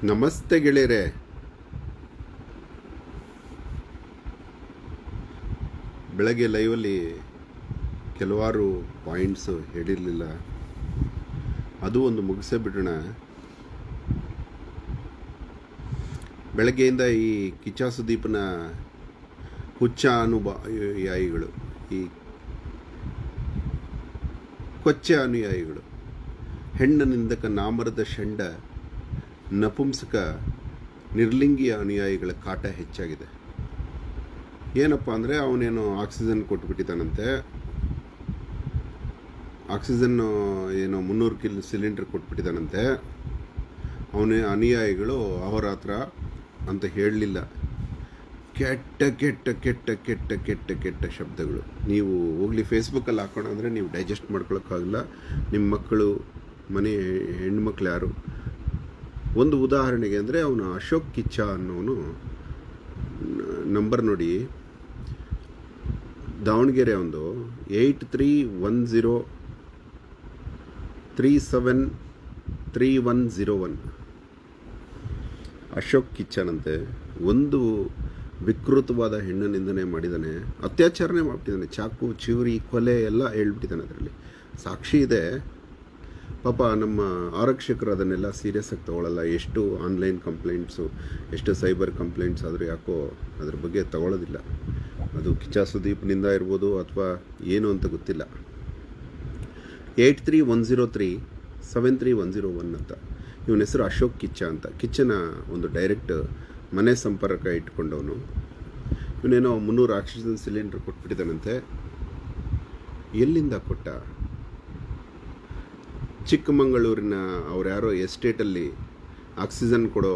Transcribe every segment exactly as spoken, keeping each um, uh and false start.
ನಮಸ್ತೆ ಗೆಳೆಯರೆ. ಬೆಳಗ್ಗೆ ಲೈವಲ್ಲಿ ಕೆಲವಾರು ಪಾಯಿಂಟ್ಸು ಹೇಳಿರಲಿಲ್ಲ, ಅದು ಒಂದು ಮುಗಿಸೇ ಬಿಡೋಣ. ಬೆಳಗ್ಗೆಯಿಂದ ಈ ಕಿಚ್ಚ ಸುದೀಪ್ನ ಹುಚ್ಚ ಅನುಯಾಯಿಗಳು, ಈ ಕೊಚ್ಚ ಅನುಯಾಯಿಗಳು, ಹೆಣ್ಣ ನಿಂದಕ ನಾಮರದ ಷಂಡ ನಪುಂಸಕ ನಿರ್ಲಿಂಗಿಯ ಅನುಯಾಯಿಗಳ ಕಾಟ ಹೆಚ್ಚಾಗಿದೆ. ಏನಪ್ಪ ಅಂದರೆ, ಅವನೇನೋ ಆಕ್ಸಿಜನ್ ಕೊಟ್ಬಿಟ್ಟಿದ್ದಾನಂತೆ. ಆಕ್ಸಿಜನ್ನು ಏನೋ ಮುನ್ನೂರು ಕಿಲೋ ಸಿಲಿಂಡರ್ ಕೊಟ್ಬಿಟ್ಟಿದ್ದಾನಂತೆ. ಅವನ ಅನುಯಾಯಿಗಳು ಅಹೋರಾತ್ರ ಅಂತ ಹೇಳಲಿಲ್ಲ. ಕೆಟ್ಟ ಕೆಟ್ಟ ಕೆಟ್ಟ ಕೆಟ್ಟ ಕೆಟ್ಟ ಕೆಟ್ಟ ಶಬ್ದಗಳು. ನೀವು ಹೋಗ್ಲಿ ಫೇಸ್ಬುಕ್ಕಲ್ಲಿ ಹಾಕೋಣ ಅಂದರೆ ನೀವು ಡೈಜೆಸ್ಟ್ ಮಾಡ್ಕೊಳಕ್ಕಾಗಲ್ಲ. ನಿಮ್ಮ ಮಕ್ಕಳು, ಮನೆ ಹೆಣ್ಮಕ್ಳು ಯಾರು, ಒಂದು ಉದಾಹರಣೆಗೆ ಅಂದರೆ ಅವನು ಅಶೋಕ್ ಕಿಚ್ಚ ಅನ್ನೋನು ನಂಬರ್ ನೋಡಿ, ದಾವಣಗೆರೆ ಒಂದು eight three one zero three seven three one zero one Ashok ಕಿಚ್ಚನಂತೆ. ಒಂದು ವಿಕೃತವಾದ ಹೆಣ್ಣು ನಿಂದನೆ ಮಾಡಿದ್ದಾನೆ, ಅತ್ಯಾಚಾರನೇ ಮಾಡ್ಬಿಟ್ಟಿದ್ದಾನೆ. ಚಾಕು, ಚಿವರಿ, ಕೊಲೆ ಎಲ್ಲ ಹೇಳ್ಬಿಟ್ಟಿದ್ದಾನೆ. ಅದರಲ್ಲಿ ಸಾಕ್ಷಿ ಇದೆ. ಪಾಪ ನಮ್ಮ ಆರಕ್ಷಕರು ಅದನ್ನೆಲ್ಲ ಸೀರಿಯಸ್ ಆಗಿ ತಗೊಳ್ಳಲ್ಲ. ಎಷ್ಟು ಆನ್ಲೈನ್ ಕಂಪ್ಲೇಂಟ್ಸು, ಎಷ್ಟು ಸೈಬರ್ ಕಂಪ್ಲೇಂಟ್ಸ್ ಆದರೂ ಯಾಕೋ ಅದ್ರ ಬಗ್ಗೆ ತಗೊಳ್ಳೋದಿಲ್ಲ. ಅದು ಕಿಚ್ಚ ಸುದೀಪ್ನಿಂದ ಇರ್ಬೋದು ಅಥವಾ ಏನು ಅಂತ ಗೊತ್ತಿಲ್ಲ. Eight three one zero three seven three one zero one ಅಂತ ಇವನ ಹೆಸರು ಅಶೋಕ್ ಕಿಚ್ಚ ಅಂತ. ಕಿಚ್ಚನ ಒಂದು ಡೈರೆಕ್ಟ್ ಮನೆ ಸಂಪರ್ಕ ಇಟ್ಕೊಂಡವನು. ಇವನೇನೋ ಮುನ್ನೂರು ಆಕ್ಸಿಜನ್ ಸಿಲಿಂಡರ್ ಕೊಟ್ಬಿಟ್ಟಿದ್ದಾನಂತೆ. ಎಲ್ಲಿಂದ ಕೊಟ್ಟ? ಚಿಕ್ಕಮಗಳೂರಿನ ಅವ್ರು ಯಾರೋ ಎಸ್ಟೇಟಲ್ಲಿ ಆಕ್ಸಿಜನ್ ಕೊಡೋ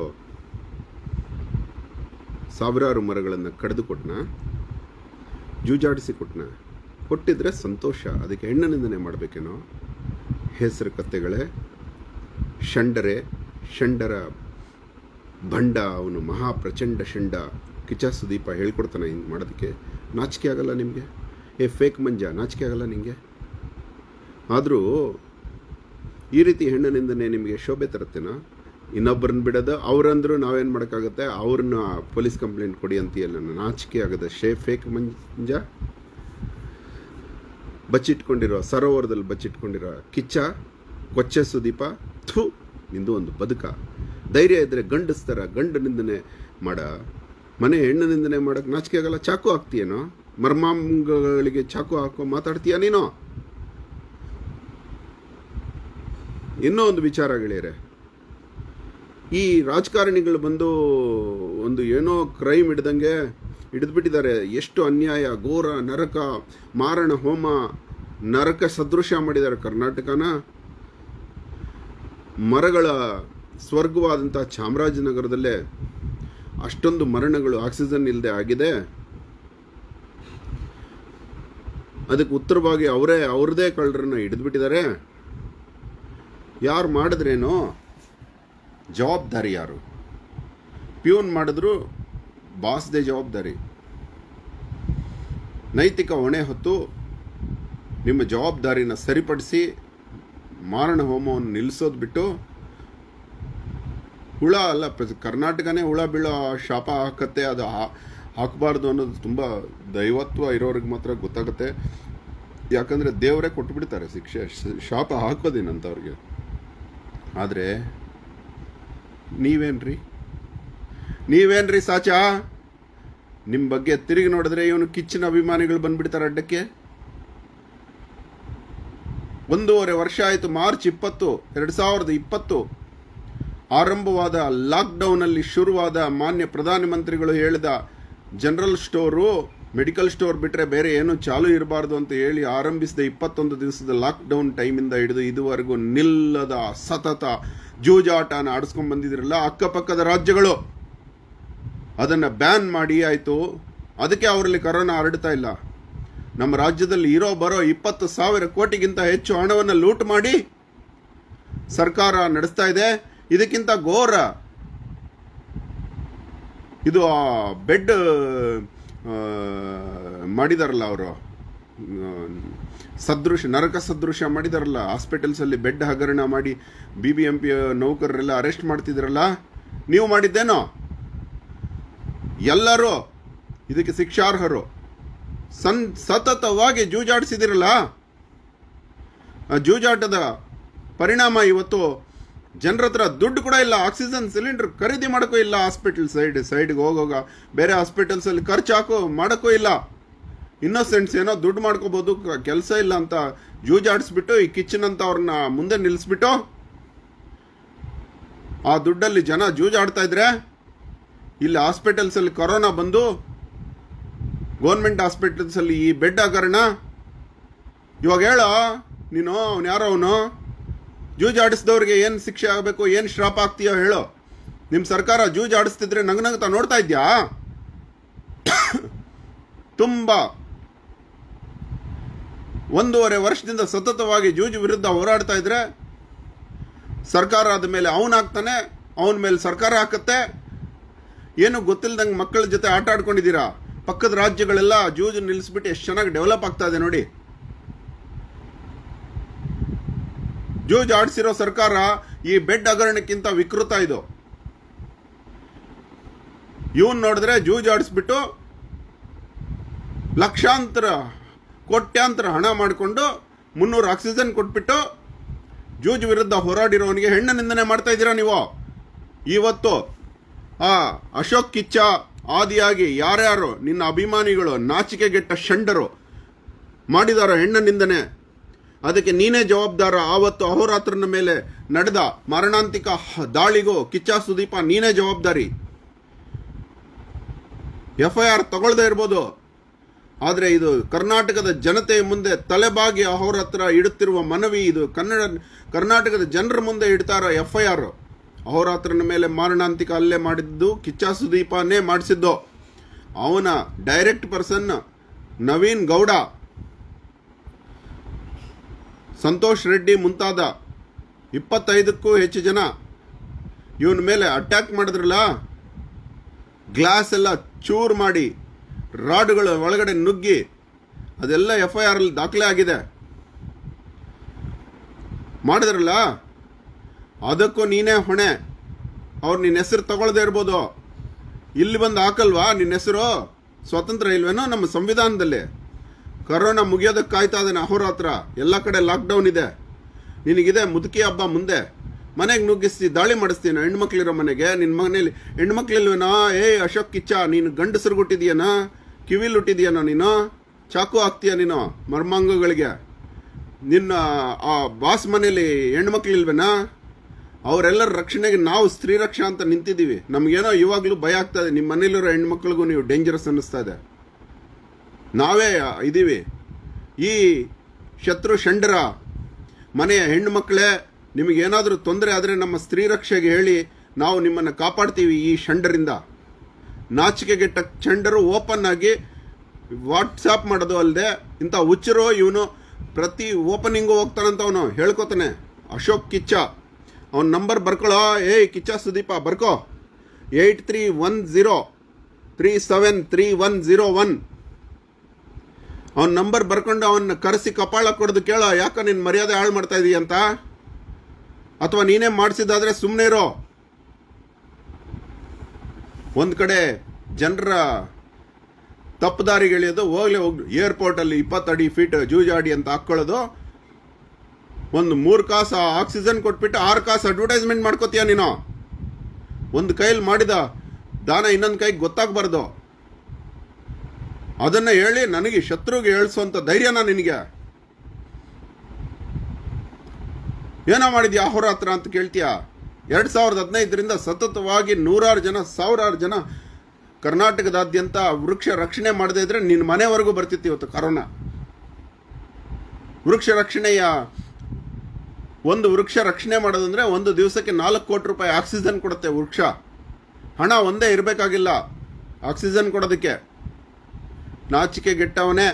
ಸಾವಿರಾರು ಮರಗಳನ್ನು ಕಡಿದು ಕೊಟ್ಟನ, ಜೂಜಾಡಿಸಿ ಕೊಟ್ಟನ. ಕೊಟ್ಟಿದ್ರೆ ಸಂತೋಷ, ಅದಕ್ಕೆ ಹೆಣ್ಣು ನಿಂದನೆ ಮಾಡಬೇಕೇನೋ? ಹೆಸರು ಕತ್ತೆಗಳೇ, ಷಂಡರೆ, ಷಂಡರ ಭಂಡ ಅವನು, ಮಹಾ ಪ್ರಚಂಡ ಷಂಡ ಕಿಚ್ಚ ಸುದೀಪ ಹೇಳ್ಕೊಡ್ತಾನೆ ಹಿಂಗೆ ಮಾಡೋದಕ್ಕೆ. ನಾಚಿಕೆ ಆಗಲ್ಲ ನಿಮಗೆ? ಏ ಫೇಕ್ ಮಂಜ, ನಾಚಿಕೆ ಆಗಲ್ಲ ನಿಮಗೆ? ಆದರೂ ಈ ರೀತಿ ಹೆಣ್ಣು ನಿಂದನೆ ನಿಮಗೆ ಶೋಭೆ ತರುತ್ತೇನೋ? ಇನ್ನೊಬ್ಬರನ್ನ ಬಿಡೋದು, ಅವರಂದ್ರೂ ನಾವೇನು ಮಾಡೋಕ್ಕಾಗುತ್ತೆ, ಅವ್ರನ್ನ ಪೊಲೀಸ್ ಕಂಪ್ಲೇಂಟ್ ಕೊಡಿ ಅಂತೀಯಲ್ಲ. ನಾಚಿಕೆ ಆಗದ ಶೇ ಫೇಕ್ ಮಂಜ. ಬಚ್ಚಿಟ್ಕೊಂಡಿರೋ, ಸರೋವರದಲ್ಲಿ ಬಚ್ಚಿಟ್ಕೊಂಡಿರೋ ಕಿಚ್ಚ ಕೊಚ್ಚೆ ಸುದೀಪ, ಥೂ, ನಿಂದು ಒಂದು ಬದುಕ. ಧೈರ್ಯ ಇದ್ದರೆ ಗಂಡಸ್ತರ ಗಂಡು ನಿಂದನೆ ಮಾಡ, ಮನೆ ಹೆಣ್ಣು ನಿಂದನೆ ಮಾಡೋಕ್ಕೆ ನಾಚಿಕೆ ಆಗಲ್ಲ? ಚಾಕು ಹಾಕ್ತೀಯೇನೋ? ಮರ್ಮಾಂಗಗಳಿಗೆ ಚಾಕು ಹಾಕೋ ಮಾತಾಡ್ತೀಯ ನೀನು? ಇನ್ನೂ ಒಂದು ವಿಚಾರ ಗೆಳೆಯರೆ, ಈ ರಾಜಕಾರಣಿಗಳು ಬಂದು ಒಂದು ಏನೋ ಕ್ರೈಮ್ ಹಿಡ್ದಂಗೆ ಹಿಡಿದ್ಬಿಟ್ಟಿದ್ದಾರೆ. ಎಷ್ಟು ಅನ್ಯಾಯ, ಘೋರ, ನರಕ, ಮಾರಣ ಹೋಮ, ನರಕ ಸದೃಶ ಮಾಡಿದ್ದಾರೆ ಕರ್ನಾಟಕನ. ಮರಗಳ ಸ್ವರ್ಗವಾದಂಥ ಚಾಮರಾಜನಗರದಲ್ಲೇ ಅಷ್ಟೊಂದು ಮರಣಗಳು ಆಕ್ಸಿಜನ್ ಇಲ್ಲದೆ ಆಗಿದೆ. ಅದಕ್ಕೆ ಉತ್ತರವಾಗಿ ಅವರೇ ಅವ್ರದೇ ಕಳ್ಳರನ್ನ ಹಿಡಿದ್ಬಿಟ್ಟಿದ್ದಾರೆ. ಯಾರು ಮಾಡಿದ್ರೇನೋ ಜವಾಬ್ದಾರಿ ಯಾರು? ಪ್ಯೂನ್ ಮಾಡಿದ್ರು ಬಾಸ್ದೇ ಜವಾಬ್ದಾರಿ. ನೈತಿಕ ಹೊಣೆ ಹೊತ್ತು ನಿಮ್ಮ ಜವಾಬ್ದಾರಿನ ಸರಿಪಡಿಸಿ ಮಾರಣ ಹೋಮವನ್ನು ನಿಲ್ಲಿಸೋದು ಬಿಟ್ಟು, ಹುಳ ಅಲ್ಲ, ಕರ್ನಾಟಕನೇ ಹುಳ ಬೀಳೋ ಶಾಪ ಹಾಕತ್ತೆ. ಅದು ಹಾಕಬಾರ್ದು ಅನ್ನೋದು ತುಂಬ ದೈವತ್ವ ಇರೋರಿಗೆ ಮಾತ್ರ ಗೊತ್ತಾಗುತ್ತೆ. ಯಾಕಂದರೆ ದೇವರೇ ಕೊಟ್ಟುಬಿಡ್ತಾರೆ ಶಿಕ್ಷೆ, ಶಾಪ ಹಾಕೋದೇನಂತವ್ರಿಗೆ. ಆದರೆ ನೀವೇನ್ರಿ ನೀವೇನ್ರಿ ಸಾಚಾ? ನಿಮ್ಮ ಬಗ್ಗೆ ತಿರುಗಿ ನೋಡಿದ್ರೆ ಇವನು ಕಿಚ್ಚಿನ ಅಭಿಮಾನಿಗಳು ಬಂದ್ಬಿಡ್ತಾರೆ ಅಡ್ಡಕ್ಕೆ. ಒಂದೂವರೆ ವರ್ಷ ಆಯಿತು. ಮಾರ್ಚ್ ಇಪ್ಪತ್ತು ಎರಡು ಸಾವಿರದ ಇಪ್ಪತ್ತು ಆರಂಭವಾದ ಲಾಕ್ಡೌನಲ್ಲಿ ಶುರುವಾದ ಮಾನ್ಯ ಪ್ರಧಾನಮಂತ್ರಿಗಳು ಹೇಳಿದ ಜನರಲ್ ಸ್ಟೋರು, ಮೆಡಿಕಲ್ ಸ್ಟೋರ್ ಬಿಟ್ಟರೆ ಬೇರೆ ಏನು ಚಾಲೂ ಇರಬಾರ್ದು ಅಂತ ಹೇಳಿ ಆರಂಭಿಸಿದ ಇಪ್ಪತ್ತೊಂದು ದಿವಸದ ಲಾಕ್ಡೌನ್ ಟೈಮಿಂದ ಹಿಡಿದು ಇದುವರೆಗೂ ನಿಲ್ಲದ ಸತತ ಜೂಜಾಟನ ಆಡಿಸ್ಕೊಂಡು ಬಂದಿದ್ರಲ್ಲ ಅಕ್ಕಪಕ್ಕದ ರಾಜ್ಯಗಳು. ಅದನ್ನು ಬ್ಯಾನ್ ಮಾಡಿ ಆಯಿತು. ಅದಕ್ಕೆ ಅವರಲ್ಲಿ ಕರೋನಾ ಹರಡ್ತಾ ಇಲ್ಲ. ನಮ್ಮ ರಾಜ್ಯದಲ್ಲಿ ಇರೋ ಬರೋ ಇಪ್ಪತ್ತು ಸಾವಿರ ಕೋಟಿಗಿಂತ ಹೆಚ್ಚು ಹಣವನ್ನು ಲೂಟ್ ಮಾಡಿ ಸರ್ಕಾರ ನಡೆಸ್ತಾ ಇದೆ. ಇದಕ್ಕಿಂತ ಘೋರ ಇದು ಬೆಡ್ ಮಾಡಿದಾರಲ್ಲ ಅವರು, ಸದೃಶ ನರಕ ಸದೃಶ ಮಾಡಿದಾರಲ್ಲ. ಹಾಸ್ಪಿಟಲ್ಸಲ್ಲಿ ಬೆಡ್ ಹಗರಣ ಮಾಡಿ ಬಿ ಬಿ ಎಂ ಪಿ ನೌಕರರೆಲ್ಲ ಅರೆಸ್ಟ್ ಮಾಡ್ತಿದ್ರಲ್ಲ. ನೀವು ಮಾಡಿದ್ದೇನೋ? ಎಲ್ಲರೂ ಇದಕ್ಕೆ ಶಿಕ್ಷಾರ್ಹರು. ಸನ್ ಸತತವಾಗಿ ಜೂಜಾಡಿಸಿದಿರಲ್ಲ, ಆ ಜೂಜಾಟದ ಪರಿಣಾಮ ಇವತ್ತು ಜನರ ಹತ್ರ ದುಡ್ಡು ಕೂಡ ಇಲ್ಲ. ಆಕ್ಸಿಜನ್ ಸಿಲಿಂಡರ್ ಖರೀದಿ ಮಾಡೋಕ್ಕೂ ಇಲ್ಲ. ಹಾಸ್ಪಿಟಲ್ ಸೈಡ್ ಸೈಡ್ಗೆ ಹೋಗೋಗ ಬೇರೆ ಹಾಸ್ಪಿಟಲ್ಸಲ್ಲಿ ಖರ್ಚು ಹಾಕೋ ಮಾಡೋಕ್ಕೂ ಇಲ್ಲ. ಇನ್ನೋಸೆಂಟ್ಸ್ ಏನೋ ದುಡ್ಡು ಮಾಡ್ಕೋಬೋದು, ಕೆಲಸ ಇಲ್ಲ ಅಂತ ಜೂಜಾಡಿಸ್ಬಿಟ್ಟು ಈ ಕಿಚನ್ ಅಂತ ಅವ್ರನ್ನ ಮುಂದೆ ನಿಲ್ಲಿಸ್ಬಿಟ್ಟು ಆ ದುಡ್ಡಲ್ಲಿ ಜನ ಜೂಜಾಡ್ತಾ ಇದ್ರೆ, ಇಲ್ಲಿ ಹಾಸ್ಪಿಟಲ್ಸಲ್ಲಿ ಕೊರೋನಾ ಬಂದು ಗೌರ್ಮೆಂಟ್ ಹಾಸ್ಪಿಟಲ್ಸಲ್ಲಿ ಈ ಬೆಡ್ ಹಗರಣ. ಇವಾಗ ಹೇಳೋ ನೀನು, ಅವನು ಯಾರೋ ಅವನು ಜೂಜಾಡಿಸಿದವ್ರಿಗೆ ಏನು ಶಿಕ್ಷೆ ಆಗಬೇಕು, ಏನು ಶ್ರಾಪ ಆಗ್ತೀಯೋ ಹೇಳೋ. ನಿಮ್ಮ ಸರ್ಕಾರ ಜೂಜಾಡಿಸ್ತಿದ್ರೆ ನಗನಗ್ತಾ ನೋಡ್ತಾ ಇದ್ಯಾ? ತುಂಬ ಒಂದೂವರೆ ವರ್ಷದಿಂದ ಸತತವಾಗಿ ಜೂಜು ವಿರುದ್ಧ ಹೋರಾಡ್ತಾ ಇದ್ರೆ ಸರ್ಕಾರ ಆದ ಮೇಲೆ ಅವನಾಗ್ತಾನೆ, ಅವನ ಮೇಲೆ ಸರ್ಕಾರ ಹಾಕತ್ತೆ. ಏನು ಗೊತ್ತಿಲ್ಲದಂಗೆ ಮಕ್ಕಳ ಜೊತೆ ಆಟ ಆಡ್ಕೊಂಡಿದ್ದೀರಾ. ಪಕ್ಕದ ರಾಜ್ಯಗಳೆಲ್ಲ ಜೂಜು ನಿಲ್ಲಿಸ್ಬಿಟ್ಟು ಎಷ್ಟು ಚೆನ್ನಾಗಿ ಡೆವಲಪ್ ಆಗ್ತಾ ಇದೆ ನೋಡಿ. ಜೂಜು ಆಡಿಸಿರೋ ಸರ್ಕಾರ ಈ ಬೆಡ್ ಹಗರಣಕ್ಕಿಂತ ವಿಕೃತ ಇದು. ಇವನ್ ನೋಡಿದ್ರೆ ಜೂಜು ಆಡಿಸ್ಬಿಟ್ಟು ಲಕ್ಷಾಂತರ ಕೋಟ್ಯಾಂತರ ಹಣ ಮಾಡಿಕೊಂಡು ಮುನ್ನೂರು ಆಕ್ಸಿಜನ್ ಕೊಟ್ಬಿಟ್ಟು ಜೂಜು ವಿರುದ್ಧ ಹೋರಾಡಿರೋವನಿಗೆ ಹೆಣ್ಣು ನಿಂದನೆ ಮಾಡ್ತಾ ಇದ್ದೀರಾ ನೀವು. ಇವತ್ತು ಆ ಅಶೋಕ್ ಕಿಚ್ಚ ಆದಿಯಾಗಿ ಯಾರ್ಯಾರು ನಿನ್ನ ಅಭಿಮಾನಿಗಳು ನಾಚಿಕೆಗೆಟ್ಟ ಷಂಡರು ಮಾಡಿದಾರೋ ಹೆಣ್ಣು ನಿಂದನೆ, ಅದಕ್ಕೆ ನೀನೇ ಜವಾಬ್ದಾರ. ಆವತ್ತು ಅಹೋರಾತ್ರನ ಮೇಲೆ ನಡೆದ ಮಾರಣಾಂತಿಕ ದಾಳಿಗೂ ಕಿಚ್ಚ ಸುದೀಪ ನೀನೇ ಜವಾಬ್ದಾರಿ. ಎಫ್ ಐ ಆರ್ ತಗೊಳ್ದೇ ಇರ್ಬೋದು, ಆದರೆ ಇದು ಕರ್ನಾಟಕದ ಜನತೆಯ ಮುಂದೆ ತಲೆಬಾಗಿ ಅಹೋರಾತ್ರ ಇಡುತ್ತಿರುವ ಮನವಿ. ಇದು ಕನ್ನಡ ಕರ್ನಾಟಕದ ಜನರ ಮುಂದೆ ಇಡ್ತಾರ ಎಫ್ ಐ ಆರ್. ಅಹೋರಾತ್ರನ ಮೇಲೆ ಮಾರಣಾಂತಿಕ ಹಲ್ಲೆ ಮಾಡಿದ್ದು ಕಿಚ್ಚ ಸುದೀಪನೇ ಮಾಡಿಸಿದ್ದು. ಅವನ ಡೈರೆಕ್ಟ್ ಪರ್ಸನ್ ನವೀನ್ ಗೌಡ, ಸಂತೋಷ್ ರೆಡ್ಡಿ ಮುಂತಾದ ಇಪ್ಪತ್ತೈದಕ್ಕೂ ಹೆಚ್ಚು ಜನ ಇವನ ಮೇಲೆ ಅಟ್ಯಾಕ್ ಮಾಡಿದ್ರಲ್ಲ, ಗ್ಲಾಸ್ ಎಲ್ಲ ಚೂರ್ ಮಾಡಿ ರಾಡುಗಳ ಒಳಗಡೆ ನುಗ್ಗಿ, ಅದೆಲ್ಲ ಎಫ್ ಐ ಆರ್ ಅಲ್ಲಿ ದಾಖಲೆ ಆಗಿದೆ. ಮಾಡಿದ್ರಲ್ಲ, ಅದಕ್ಕೂ ನೀನೇ ಹೊಣೆ. ಅವ್ರು ನಿನ್ನ ಹೆಸರು ತಗೊಳ್ದೇ ಇರ್ಬೋದು, ಇಲ್ಲಿ ಬಂದು ಹಾಕಲ್ವಾ ನಿನ್ನ ಹೆಸರು? ಸ್ವಾತಂತ್ರ್ಯ ಇಲ್ವೇನೋ ನಮ್ಮ ಸಂವಿಧಾನದಲ್ಲಿ? ಕರೋನಾ ಮುಗಿಯೋದಕ್ಕೆ ಕಾಯ್ತಾ ಇದ್ದಾನೆ ಅಹೋರಾತ್ರ. ಎಲ್ಲ ಕಡೆ ಲಾಕ್ಡೌನ್ ಇದೆ. ನಿನಗಿದೆ ಮುದುಕಿ ಹಬ್ಬ ಮುಂದೆ. ಮನೆಗೆ ನುಗ್ಗಿಸ್ತಿ ದಾಳಿ ಮಾಡಿಸ್ತೀನ ಹೆಣ್ಮಕ್ಳಿರೋ ಮನೆಗೆ. ನಿನ್ನ ಮನೇಲಿ ಹೆಣ್ಮಕ್ಳಿಲ್ವೇನೋ? ಏಯ್ ಅಶೋಕ್ ಕಿಚ್ಚ, ನೀನು ಗಂಡಸರು ಹುಟ್ಟಿದೀಯನೋ? ಕಿವಿಲ್ ಹುಟ್ಟಿದೀಯನೋ ನೀನು? ಚಾಕು ಹಾಕ್ತೀಯ ನೀನು ಮರ್ಮಾಂಗಗಳಿಗೆ? ನಿನ್ನ ಆ ಬಾಸ್ ಮನೇಲಿ ಹೆಣ್ಮಕ್ಳಿಲ್ವೇನಾ? ಅವರೆಲ್ಲರ ರಕ್ಷಣೆಗೆ ನಾವು ಸ್ತ್ರೀ ರಕ್ಷಾ ಅಂತ ನಿಂತಿದ್ದೀವಿ. ನಮಗೇನೋ ಇವಾಗಲೂ ಭಯ ಆಗ್ತಾ ಇದೆ. ನಿಮ್ಮ ಮನೇಲಿರೋ ಹೆಣ್ಮಕ್ಳಿಗೂ ನೀವು ಡೇಂಜರಸ್ ಅನ್ನಿಸ್ತಾ ಇದೆ. ನಾವೇ ಇದ್ದೀವಿ. ಈ ಶತ್ರು ಷಂಡರ ಮನೆಯ ಹೆಣ್ಣು ಮಕ್ಕಳೇ, ನಿಮಗೇನಾದರೂ ತೊಂದರೆ ಆದರೆ ನಮ್ಮ ಸ್ತ್ರೀ ರಕ್ಷೆಗೆ ಹೇಳಿ, ನಾವು ನಿಮ್ಮನ್ನು ಕಾಪಾಡ್ತೀವಿ ಈ ಷಂಡರಿಂದ. ನಾಚಿಕೆಗೆಟ್ಟ ಷಂಡರು ಓಪನ್ ಆಗಿ ವಾಟ್ಸಾಪ್ ಮಾಡೋದು ಅಲ್ಲದೆ, ಇಂಥ ಹುಚ್ಚರು ಇವನು ಪ್ರತಿ ಓಪನಿಂಗು ಹೋಗ್ತಾನಂತ ಅವನು ಹೇಳ್ಕೊತಾನೆ. ಅಶೋಕ್ ಕಿಚ್ಚ, ಅವನ ನಂಬರ್ ಬರ್ಕೊಳ್ಳೋ. ಏಯ್ ಕಿಚ್ಚ ಸುದೀಪ ಬರ್ಕೋ, eight three one zero three seven three one zero one. ಅವನ ನಂಬರ್ ಬರ್ಕೊಂಡು ಅವನ್ನ ಕರೆಸಿ ಕಪಾಳ ಕೊಡೋದು ಕೇಳೋ. ಯಾಕ ನಿನ್ನ ಮರ್ಯಾದೆ ಹಾಳು ಮಾಡ್ತಾ ಇದೀಯ ಅಂತ? ಅಥವಾ ನೀನೇ ಮಾಡಿಸಿದಾದ್ರೆ ಸುಮ್ಮನೆ ಇರೋ. ಒಂದು ಕಡೆ ಜನರ ತಪ್ಪುದಾರಿಗೆ ಎಳೆಯೋದು, ಹೋಗ್ಲಿ ಹೋಗಿ ಏರ್ಪೋರ್ಟಲ್ಲಿ ಇಪ್ಪತ್ತಡಿ ಫೀಟ್ ಜೂಜಾಡಿ ಅಂತ ಹಾಕ್ಕೊಳ್ಳೋದು. ಒಂದು ಮೂರು ಕಾಸು ಆಕ್ಸಿಜನ್ ಕೊಟ್ಬಿಟ್ಟು ಆರು ಕಾಸು ಅಡ್ವರ್ಟೈಸ್ಮೆಂಟ್ ಮಾಡ್ಕೋತೀಯ ನೀನು. ಒಂದು ಕೈಲಿ ಮಾಡಿದ ದಾನ ಇನ್ನೊಂದು ಕೈಗೆ ಗೊತ್ತಾಗಬಾರ್ದು. ಅದನ್ನ ಹೇಳಿ ನನಗೆ ಶತ್ರುಗೆ ಹೇಳಿಸುವಂತ ಧೈರ್ಯನ ನಿನಗೆ? ಏನೋ ಮಾಡಿದ್ಯಾ ಅಹೋರಾತ್ರ ಅಂತ ಕೇಳ್ತೀಯ? ಎರಡ್ ಸಾವಿರದ ಹದಿನೈದರಿಂದ ಸತತವಾಗಿ ನೂರಾರು ಜನ ಸಾವಿರಾರು ಜನ ಕರ್ನಾಟಕದಾದ್ಯಂತ ವೃಕ್ಷ ರಕ್ಷಣೆ ಮಾಡದೇ ಇದ್ರೆ ನಿನ್ನ ಮನೆವರೆಗೂ ಬರ್ತಿತ್ತು ಇವತ್ತು ಕರೋನಾ. ವೃಕ್ಷ ರಕ್ಷಣೆಯ ಒಂದು ವೃಕ್ಷ ರಕ್ಷಣೆ ಮಾಡೋದಂದ್ರೆ ಒಂದು ದಿವಸಕ್ಕೆ ನಾಲ್ಕು ಕೋಟಿ ರೂಪಾಯಿ ಆಕ್ಸಿಜನ್ ಕೊಡುತ್ತೆ ವೃಕ್ಷ. ಹಣ ಒಂದೇ ಇರಬೇಕಾಗಿಲ್ಲ ಆಕ್ಸಿಜನ್ ಕೊಡೋದಕ್ಕೆ. ನಾಚಿಕೆ ಗೆಟ್ಟವನೇ.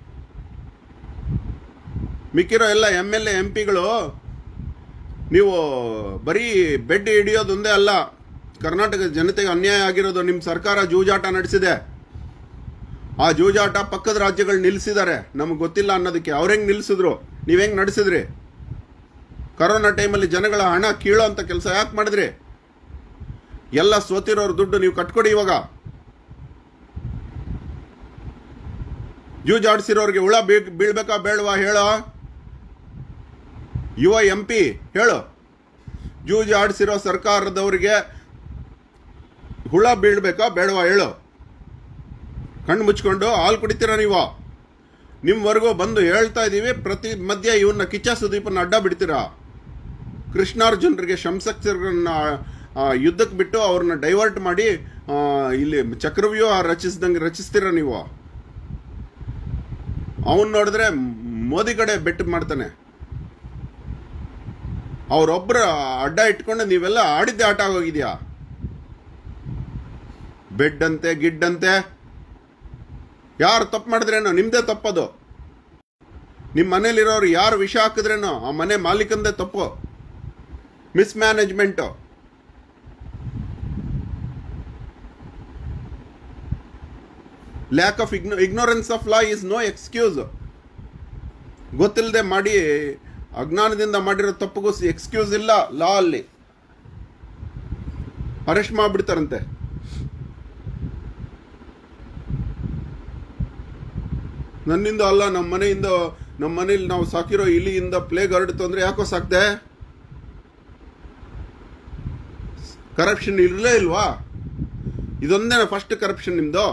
ಮಿಕ್ಕಿರೋ ಎಲ್ಲ ಎಮ್ ಎಲ್ ಎ ಎಂ ಪಿಗಳು ನೀವು ಬರೀ ಬೆಡ್ ಹಿಡಿಯೋದೊಂದೇ ಅಲ್ಲ, ಕರ್ನಾಟಕದ ಜನತೆಗೆ ಅನ್ಯಾಯ ಆಗಿರೋದು. ನಿಮ್ಮ ಸರ್ಕಾರ ಜೂಜಾಟ ನಡೆಸಿದೆ. ಆ ಜೂಜಾಟ ಪಕ್ಕದ ರಾಜ್ಯಗಳು ನಿಲ್ಲಿಸಿದ್ದಾರೆ, ನಮಗೆ ಗೊತ್ತಿಲ್ಲ ಅನ್ನೋದಕ್ಕೆ. ಅವ್ರು ಹೆಂಗೆ ನಿಲ್ಲಿಸಿದ್ರು, ನೀವು ಹೆಂಗೆ ನಡೆಸಿದ್ರಿ? ಕರೋನಾ ಟೈಮಲ್ಲಿ ಜನಗಳ ಹಣ ಕೀಳೋ ಅಂತ ಕೆಲಸ ಯಾಕೆ ಮಾಡಿದ್ರಿ? ಎಲ್ಲ ಸೋತಿರೋರು ದುಡ್ಡು ನೀವು ಕಟ್ಕೊಡಿ. ಇವಾಗ ಜೂಜಾಡಿಸಿರೋರಿಗೆ ಹುಳ ಬೀಳ್ಬೇಕಾ ಬೇಡವಾ ಹೇಳೋ? ಯುವ ಎಂ ಪಿ ಹೇಳು. ಜೂಜಾಡಿಸಿರೋ ಸರ್ಕಾರದವರಿಗೆ ಹುಳ ಬೀಳ್ಬೇಕಾ ಬೇಡವಾ ಹೇಳು? ಕಣ್ಣು ಮುಚ್ಕೊಂಡು ಹಾಲು ಕುಡಿತೀರ ನೀವು? ನಿಮ್ವರೆಗೂ ಬಂದು ಹೇಳ್ತಾ ಇದ್ದೀವಿ, ಪ್ರತಿ ಮಧ್ಯೆ ಇವನ್ನ ಕಿಚ್ಚ ಸುದೀಪನ್ನ ಅಡ್ಡ ಬಿಡ್ತೀರಾ? ಕೃಷ್ಣಾರ್ಜುನರಿಗೆ ಶಂಸಕ್ಸರನ್ನ ಯುದ್ಧಕ್ಕೆ ಬಿಟ್ಟು ಅವ್ರನ್ನ ಡೈವರ್ಟ್ ಮಾಡಿ ಇಲ್ಲಿ ಚಕ್ರವ್ಯೂಹ ರಚಿಸ್ದಂಗೆ ರಚಿಸ್ತೀರ ನೀವು. ಅವನ್ ನೋಡಿದ್ರೆ ಮೋದಿ ಕಡೆ ಬೆಟ್ಟು ಮಾಡ್ತಾನೆ. ಅವರೊಬ್ಬರ ಅಡ್ಡ ಇಟ್ಕೊಂಡು ನೀವೆಲ್ಲ ಆಡಿದ್ದೆ ಆಟ ಆಗೋಗಿದ್ಯಾ? ಬೆಡ್ ಅಂತೆ ಗಿಡ್ಡಂತೆ. ಯಾರು ತಪ್ಪು ಮಾಡಿದ್ರೇನೋ ನಿಮ್ದೇ ತಪ್ಪದು. ನಿಮ್ಮ ಮನೇಲಿರೋರು ಯಾರು ವಿಷ ಹಾಕಿದ್ರೇನೋ ಆ ಮನೆ ಮಾಲೀಕಂದೇ ತಪ್ಪು. ಮಿಸ್ಮ್ಯಾನೇಜ್ಮೆಂಟು. ಲ್ಯಾಕ್ ಆಫ್ ಇಗ್ನೋ ignorance of law is no excuse. ಗೊತ್ತಿಲ್ಲದೆ ಮಾಡಿ ಅಜ್ಞಾನದಿಂದ ಮಾಡಿರೋ ತಪ್ಪುಗೂ ಎಕ್ಸ್ಕ್ಯೂಸ್ ಇಲ್ಲ ಲಾ ಅಲ್ಲಿ. ಅರೆಸ್ಟ್ ಮಾಡಿಬಿಡ್ತಾರಂತೆ. ನನ್ನಿಂದ ಅಲ್ಲ, ನಮ್ಮ ಮನೆಯಿಂದ, ನಮ್ಮ ಮನೇಲಿ ನಾವು ಸಾಕಿರೋ ಇಲಿಯಿಂದ ಪ್ಲೇಗ್ ಹರಡಿತು ಅಂದ್ರೆ ಯಾಕೋ ಸಾಕ್ದೆ? ಕರಪ್ಷನ್ ಇರಲೇ ಇಲ್ವಾ? ಇದೊಂದೇ ಫಸ್ಟ್ ಕರಪ್ಷನ್ ನಿಮ್ದು.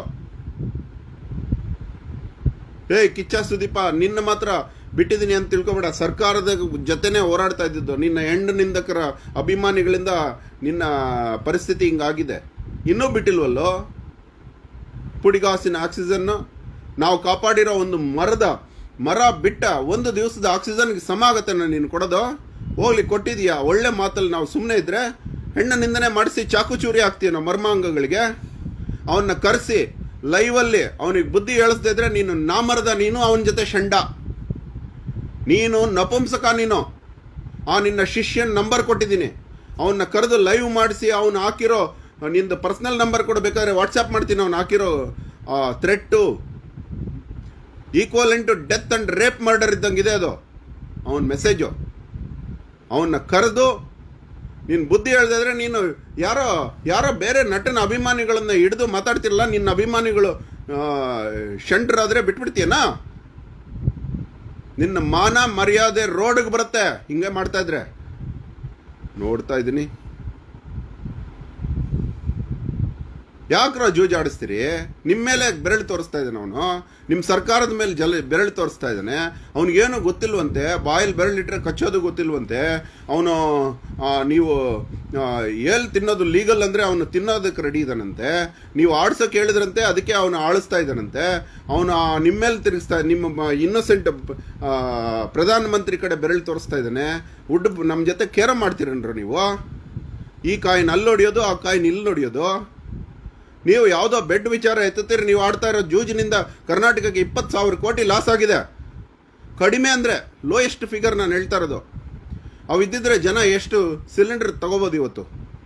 ಏಯ್ ಕಿಚ್ಚ ಸುದೀಪ, ನಿನ್ನ ಮಾತ್ರ ಬಿಟ್ಟಿದ್ದೀನಿ ಅಂತ ತಿಳ್ಕೊಬೇಡ. ಸರ್ಕಾರದ ಜೊತೆನೆ ಹೋರಾಡ್ತಾ ಇದ್ದಿದ್ದು. ನಿನ್ನ ಹೆಣ್ಣು ನಿಂದಕರ ಅಭಿಮಾನಿಗಳಿಂದ ನಿನ್ನ ಪರಿಸ್ಥಿತಿ ಹಿಂಗಾಗಿದೆ. ಇನ್ನೂ ಬಿಟ್ಟಿಲ್ವಲ್ಲೋ? ಪುಡಿಗಾಸಿನ ಆಕ್ಸಿಜನ್ ನಾವು ಕಾಪಾಡಿರೋ ಒಂದು ಮರದ ಮರ ಬಿಟ್ಟ ಒಂದು ದಿವಸದ ಆಕ್ಸಿಜನ್ಗೆ ಸಮ ಆಗತ್ತೆ ನೀನು ಕೊಡೋದು? ಹೋಗ್ಲಿ, ಕೊಟ್ಟಿದೀಯಾ? ಒಳ್ಳೆ ಮಾತಲ್ಲಿ ನಾವು ಸುಮ್ಮನೆ ಇದ್ರೆ ಹೆಣ್ಣ ನಿಂದನೆ ಮಾಡಿಸಿ ಚಾಕು ಚೂರಿ ಹಾಕ್ತೀವಿ ನಾವು ಮರ್ಮಾಂಗಗಳಿಗೆ. ಅವನ್ನ ಕರೆಸಿ ಲೈವಲ್ಲಿ ಅವನಿಗೆ ಬುದ್ಧಿ ಹೇಳಿಸ್ತಾ ಇದ್ರೆ ನೀನು ನಾಮರದ, ನೀನು ಅವನ ಜೊತೆ ಶಂಡ, ನೀನು ನಪುಂಸಕ. ನೀನು ಆ ನಿನ್ನ ಶಿಷ್ಯನ್ ನಂಬರ್ ಕೊಟ್ಟಿದ್ದೀನಿ, ಅವನ್ನ ಕರೆದು ಲೈವ್ ಮಾಡಿಸಿ ಅವನು ಹಾಕಿರೋ ನಿಂದು ಪರ್ಸನಲ್ ನಂಬರ್ ಕೊಡಬೇಕಾದ್ರೆ ವಾಟ್ಸಾಪ್ ಮಾಡ್ತೀನಿ. ಅವ್ನು ಹಾಕಿರೋ threat equal to death and rape murder ಇದ್ದಂಗಿದೆ ಅದು ಅವನ ಮೆಸೇಜು. ಅವನ್ನ ಕರೆದು ನೀನು ಬುದ್ಧಿ ಹೇಳ್ದಿದ್ರೆ ನೀನು ಯಾರೋ ಯಾರೋ ಬೇರೆ ನಟನ ಅಭಿಮಾನಿಗಳನ್ನ ಹಿಡಿದು ಮಾತಾಡ್ತಿರಲ್ಲ, ನಿನ್ನ ಅಭಿಮಾನಿಗಳು ಶಂಟ್ರಾದ್ರೆ ಬಿಟ್ಬಿಡ್ತೀಯನಾ? ನಿನ್ನ ಮಾನ ಮರ್ಯಾದೆ ರೋಡ್ಗೆ ಬರುತ್ತೆ ಹಿಂಗೆ ಮಾಡ್ತಾ ಇದ್ರೆ. ನೋಡ್ತಾ ಇದ್ದೀನಿ. ಯಾಕ್ರ ಜೂಜ್ ಆಡಿಸ್ತೀರಿ? ನಿಮ್ಮ ಮೇಲೆ ಬೆರಳು ತೋರಿಸ್ತಾ ಇದ್ದಾನೆ ಅವನು, ನಿಮ್ಮ ಸರ್ಕಾರದ ಮೇಲೆ ಜಲ ಬೆರಳು ತೋರಿಸ್ತಾ ಇದ್ದಾನೆ. ಅವನಿಗೇನು ಗೊತ್ತಿಲ್ವಂತೆ, ಬಾಯಲ್ಲಿ ಬೆರಳಿಟ್ರೆ ಕಚ್ಚೋದು ಗೊತ್ತಿಲ್ವಂತೆ. ಅವನು ನೀವು ಏಲ್ ತಿನ್ನೋದು ಲೀಗಲ್ ಅಂದರೆ ಅವನು ತಿನ್ನೋದಕ್ಕೆ ರೆಡಿ ಇದ್ದಾನಂತೆ. ನೀವು ಆಡ್ಸೋಕೆ ಹೇಳಿದ್ರಂತೆ, ಅದಕ್ಕೆ ಅವನು ಆಳಿಸ್ತಾ ಇದ್ದಾನಂತೆ. ಅವನು ನಿಮ್ಮ ಮೇಲೆ ತಿರುಗಿಸ್ತಾ, ನಿಮ್ಮ ಇನ್ನೋಸೆಂಟ್ ಪ್ರಧಾನಮಂತ್ರಿ ಕಡೆ ಬೆರಳು ತೋರಿಸ್ತಾ ಇದ್ದಾನೆ. ಉಡ್ ನಮ್ಮ ಜೊತೆ ಕೇರ ಮಾಡ್ತೀರನ್ರ ನೀವು? ಈ ಕಾಯಿನ ಅಲ್ಲಿ ಹೊಡಿಯೋದು, ಆ ಕಾಯಿನ ಇಲ್ಲಿ ಹೊಡಿಯೋದು. ನೀವು ಯಾವುದೋ ಬೆಡ್ ವಿಚಾರ ಎತ್ತುತ್ತೀರಿ. ನೀವು ಆಡ್ತಾ ಇರೋ ಜೂಜಿನಿಂದ ಕರ್ನಾಟಕಕ್ಕೆ ಇಪ್ಪತ್ತು ಸಾವಿರ ಕೋಟಿ ಲಾಸ್ ಆಗಿದೆ. ಕಡಿಮೆ ಅಂದರೆ ಲೋಯೆಸ್ಟ್ ಫಿಗರ್ ನಾನು ಹೇಳ್ತಾ ಇರೋದು. ಅವು ಇದ್ದಿದ್ರೆ ಜನ ಎಷ್ಟು ಸಿಲಿಂಡರ್ ತಗೋಬೋದು ಇವತ್ತು?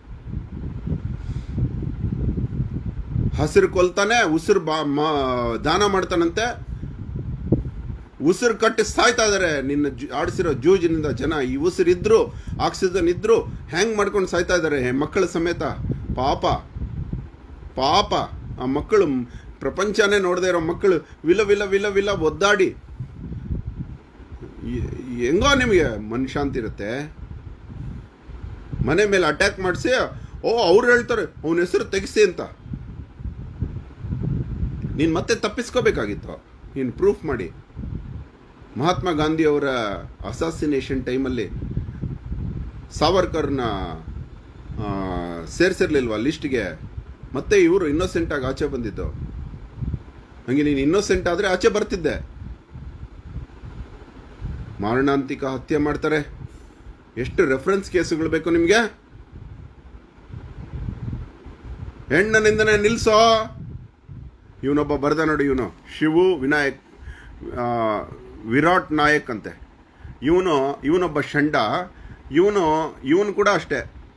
ಹಸಿರು ಕೊಲ್ತಾನೆ, ಉಸಿರು ಬಾ ದಾನ ಮಾಡ್ತಾನಂತೆ. ಉಸಿರು ಕಟ್ಟಿ ಸಾಯ್ತಾ ಇದಾರೆ ನಿನ್ನ ಆಡಿಸಿರೋ ಜೂಜಿನಿಂದ ಜನ. ಈ ಉಸಿರು ಇದ್ರು, ಆಕ್ಸಿಜನ್ ಇದ್ರು ಹ್ಯಾಂಗ್ ಮಾಡ್ಕೊಂಡು ಸಾಯ್ತಾ ಇದ್ದಾರೆ ಮಕ್ಕಳ ಸಮೇತ. ಪಾಪ ಪಾಪ ಆ ಮಕ್ಕಳು, ಪ್ರಪಂಚನೇ ನೋಡದೇ ಇರೋ ಮಕ್ಕಳು ವಿಲ ವಿಲ ವಿಲ ವಿಲ ಒದ್ದಾಡಿ. ಹೆಂಗೋ ನಿಮಗೆ ಮನಶಾಂತಿ ಇರುತ್ತೆ? ಮನೆ ಮೇಲೆ ಅಟ್ಯಾಕ್ ಮಾಡಿಸಿ, ಓ ಅವ್ರು ಹೇಳ್ತಾರೆ ಅವನ ಹೆಸರು ತೆಗಿಸಿ ಅಂತ. ನೀನು ಮತ್ತೆ ತಪ್ಪಿಸ್ಕೋಬೇಕಾಗಿತ್ತು. ನೀನು ಪ್ರೂಫ್ ಮಾಡಿ. ಮಹಾತ್ಮ ಗಾಂಧಿ ಅವರ ಅಸಾಸಿನೇಷನ್ ಟೈಮಲ್ಲಿ ಸಾವರ್ಕರ್ನ ಸೇರಿಸಿರ್ಲಿಲ್ವಾ ಲಿಸ್ಟ್ಗೆ? ಮತ್ತೆ ಇವರು ಇನ್ನೋಸೆಂಟ್ ಆಗಿ ಆಚೆ ಬಂದಿದ್ದು. ಹಂಗೆ ನೀನು ಇನ್ನೋಸೆಂಟ್ ಆದರೆ ಆಚೆ ಬರ್ತಿದ್ದೆ. ಮಾರಣಾಂತಿಕ ಹತ್ಯೆ ಮಾಡ್ತಾರೆ. ಎಷ್ಟು ರೆಫರೆನ್ಸ್ ಕೇಸುಗಳು ಬೇಕು ನಿಮಗೆ? ಹೆಣ್ಣನಿಂದನೇ ನಿಲ್ಸೋ. ಇವನೊಬ್ಬ ಬರ್ದ ನೋಡಿ, ಇವನು ಶಿವು ವಿನಾಯಕ್ ವಿರಾಟ್ ನಾಯಕ್ ಅಂತೆ. ಇವನು ಇವನೊಬ್ಬ ಷಂಡ. ಇವನು ಇವನು ಕೂಡ ಅಷ್ಟೇ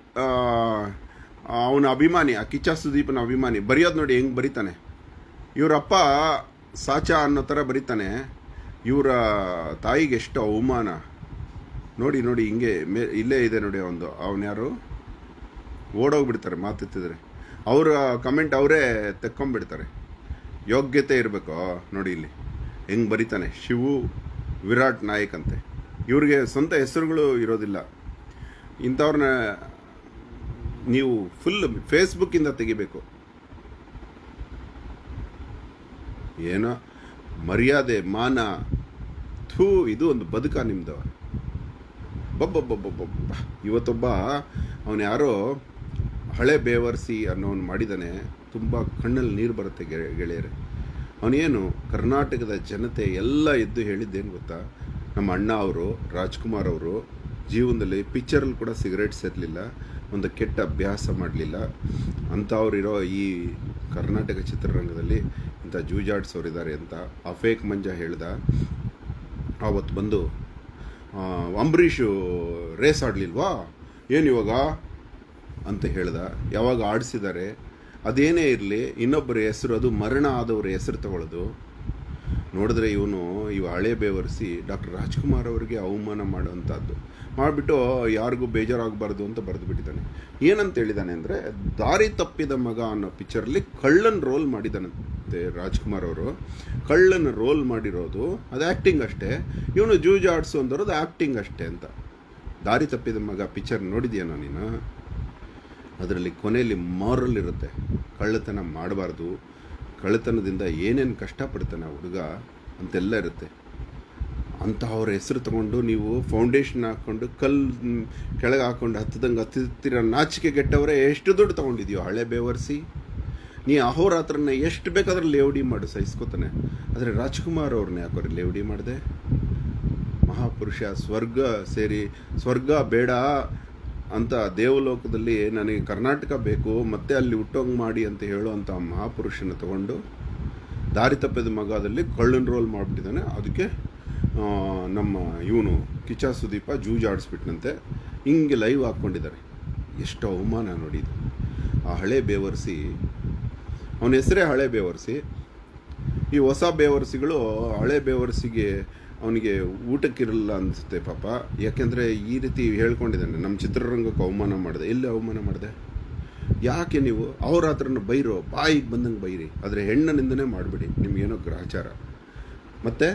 ಅವನ ಅಭಿಮಾನಿ, ಆ ಕಿಚ್ಚ ಸುದೀಪನ ಅಭಿಮಾನಿ. ಬರೆಯೋದು ನೋಡಿ ಹೆಂಗೆ ಬರೀತಾನೆ. ಇವರಪ್ಪ ಸಾಚಾ ಅನ್ನೋ ಥರ ಬರೀತಾನೆ. ಇವರ ತಾಯಿಗೆ ಎಷ್ಟು ಅವಮಾನ ನೋಡಿ ನೋಡಿ. ಹಿಂಗೆ ಮೇ ಇಲ್ಲೇ ಇದೆ ನೋಡಿ. ಒಂದು ಅವನು ಯಾರು ಓಡೋಗ್ಬಿಡ್ತಾರೆ ಮಾತೆತ್ತಿದ್ರೆ. ಅವರ ಕಮೆಂಟ್ ಅವರೇ ತೆಕ್ಕೊಂಬಿಡ್ತಾರೆ. ಯೋಗ್ಯತೆ ಇರಬೇಕು ನೋಡಿ. ಇಲ್ಲಿ ಹೆಂಗೆ ಬರೀತಾನೆ, ಶಿವು ವಿರಾಟ್ ನಾಯಕ್ ಅಂತೆ. ಇವ್ರಿಗೆ ಸ್ವಂತ ಹೆಸರುಗಳು ಇರೋದಿಲ್ಲ. ಇಂಥವ್ರನ್ನ ನೀವು ಫುಲ್ ಫೇಸ್ಬುಕ್ಕಿಂದ ತೆಗಿಬೇಕು. ಏನೋ ಮರ್ಯಾದೆ ಮಾನ ಥೂ, ಇದು ಒಂದು ಬದುಕ ನಿಮ್ದು? ಬಬ್ಬಬ್ಬಬ್ಬಬ್ಬ. ಇವತ್ತೊಬ್ಬ ಅವನು ಯಾರೋ ಹಳೆ ಬೇವರ್ಸಿ ಅನ್ನೋನು ಮಾಡಿದ್ದಾನೆ. ತುಂಬ ಕಣ್ಣಲ್ಲಿ ನೀರು ಬರುತ್ತೆ ಗೆಳೆಯರೆ. ಅವನೇನು ಕರ್ನಾಟಕದ ಜನತೆ ಎಲ್ಲ ಎದ್ದು ಹೇಳಿದ್ದೇನು ಗೊತ್ತಾ? ನಮ್ಮ ಅಣ್ಣ ಅವರು ರಾಜ್ಕುಮಾರ್ ಅವರು ಜೀವನದಲ್ಲಿ ಪಿಕ್ಚರಲ್ಲಿ ಕೂಡ ಸಿಗರೇಟ್ ಸೇರಲಿಲ್ಲ, ಒಂದು ಕೆಟ್ಟ ಅಭ್ಯಾಸ ಮಾಡಲಿಲ್ಲ. ಅಂಥವ್ರಿರೋ ಈ ಕರ್ನಾಟಕ ಚಿತ್ರರಂಗದಲ್ಲಿ ಇಂಥ ಜೂಜಾಡ್ಸೋರಿದ್ದಾರೆ ಅಂತ ಆ ಫೇಕ್ ಮಂಜ ಹೇಳ್ದ. ಆವತ್ತು ಬಂದು ಅಂಬರೀಷು ರೇಸ್ ಆಡಲಿಲ್ವಾ ಏನು ಇವಾಗ ಅಂತ ಹೇಳ್ದ. ಯಾವಾಗ ಆಡಿಸಿದ್ದಾರೆ, ಅದೇನೇ ಇರಲಿ ಇನ್ನೊಬ್ಬರ ಹೆಸರು, ಅದು ಮರಣ ಆದವ್ರ ಹೆಸರು ತಗೊಳ್ಳೋದು ನೋಡಿದ್ರೆ ಇವನು ಇವ ಹಳೆ ಬೇವರ್ಸಿ ಡಾಕ್ಟರ್ ರಾಜ್ಕುಮಾರ್ ಅವರಿಗೆ ಅವಮಾನ ಮಾಡೋವಂಥದ್ದು ಮಾಡಿಬಿಟ್ಟು ಯಾರಿಗೂ ಬೇಜಾರಾಗಬಾರ್ದು ಅಂತ ಬರೆದು ಬಿಟ್ಟಿದ್ದಾನೆ. ಏನಂತ ಹೇಳಿದ್ದಾನೆ ಅಂದರೆ, ದಾರಿ ತಪ್ಪಿದ ಮಗ ಅನ್ನೋ ಪಿಕ್ಚರಲ್ಲಿ ಕಳ್ಳನ್ ರೋಲ್ ಮಾಡಿದ್ದಾನಂತೆ ರಾಜ್ಕುಮಾರ್ ಅವರು. ಕಳ್ಳನ ರೋಲ್ ಮಾಡಿರೋದು ಅದು ಆ್ಯಕ್ಟಿಂಗ್ ಅಷ್ಟೇ, ಇವನು ಜೂಜಾಡ್ಸು ಅಂದರೋದು ಆ್ಯಕ್ಟಿಂಗ್ ಅಷ್ಟೇ ಅಂತ. ದಾರಿ ತಪ್ಪಿದ ಮಗ ಪಿಕ್ಚರ್ ನೋಡಿದ್ಯಾನೋ ನೀನು? ಅದರಲ್ಲಿ ಕೊನೆಯಲ್ಲಿ ಮಾರಲ್ ಇರುತ್ತೆ. ಕಳ್ಳತನ ಮಾಡಬಾರ್ದು, ಕಳ್ಳತನದಿಂದ ಏನೇನು ಕಷ್ಟಪಡ್ತಾನೆ ಆ ಹುಡುಗ ಅಂತೆಲ್ಲ ಇರುತ್ತೆ. ಅಂತಹವ್ರ ಹೆಸರು ತಗೊಂಡು ನೀವು ಫೌಂಡೇಶನ್ ಹಾಕ್ಕೊಂಡು ಕಲ್ಲು ಕೆಳಗೆ ಹಾಕ್ಕೊಂಡು ಹತ್ತದಂಗೆ ಹತ್ತಿರ ನಾಚಿಕೆ ಗೆಟ್ಟವರೇ ಎಷ್ಟು ದುಡ್ಡು ತೊಗೊಂಡಿದ್ಯೋ ಹಳೆ ಬೇವರ್ಸಿ. ನೀ ಅಹೋರಾತ್ರನ ಎಷ್ಟು ಬೇಕಾದ್ರೆ ಲೇವಡಿ ಮಾಡು, ಸಹಿಸ್ಕೋತಾನೆ. ಆದರೆ ರಾಜ್ಕುಮಾರ್ ಅವ್ರನ್ನ ಯಾಕೋರಿ ಲೇವಡಿ ಮಾಡಿದೆ? ಮಹಾಪುರುಷ, ಸ್ವರ್ಗ ಸೇರಿ ಸ್ವರ್ಗ ಬೇಡ ಅಂತ ದೇವಲೋಕದಲ್ಲಿ ನನಗೆ ಕರ್ನಾಟಕ ಬೇಕು ಮತ್ತೆ ಅಲ್ಲಿ ಹುಟ್ಟೋಂಗೆ ಮಾಡಿ ಅಂತ ಹೇಳುವಂಥ ಮಹಾಪುರುಷನ ತಗೊಂಡು ದಾರಿ ತಪ್ಪಿದ ಮಗದಲ್ಲಿ ಕಳ್ಳನ್ ರೋಲ್ ಮಾಡಿಬಿಟ್ಟಿದ್ದಾನೆ. ಅದಕ್ಕೆ ನಮ್ಮ ಇವನು ಕಿಚ್ಚ ಸುದೀಪ ಜೂಜಾಡಿಸ್ಬಿಟ್ನಂತೆ. ಹಿಂಗೆ ಲೈವ್ ಹಾಕ್ಕೊಂಡಿದ್ದಾರೆ. ಎಷ್ಟು ಅವಮಾನ ನೋಡಿದ್ದು. ಆ ಹಳೆ ಬೇವರ್ಸಿ, ಅವನ ಹೆಸರೇ ಹಳೆ ಬೇವರ್ಸಿ. ಈ ಹೊಸ ಬೇವರ್ಸಿಗಳು ಹಳೆ ಬೇವರ್ಸಿಗೆ ಅವನಿಗೆ ಊಟಕ್ಕಿರಲ್ಲ ಅನಿಸುತ್ತೆ ಪಾಪ. ಯಾಕೆಂದರೆ ಈ ರೀತಿ ಹೇಳ್ಕೊಂಡಿದ್ದಾನೆ, ನಮ್ಮ ಚಿತ್ರರಂಗಕ್ಕೆ ಅವಮಾನ ಮಾಡಿದೆ. ಎಲ್ಲಿ ಅವಮಾನ ಮಾಡಿದೆ? ಯಾಕೆ ನೀವು ಅವ್ರ ಹತ್ರನ ಬೈರೋ, ಬಾಯಿಗೆ ಬಂದಂಗೆ ಬೈರಿ, ಆದರೆ ಹೆಣ್ಣನಿಂದನೇ ಮಾಡಿಬಿಡಿ. ನಿಮಗೇನೋ ಗ್ರಹಚಾರ. ಮತ್ತು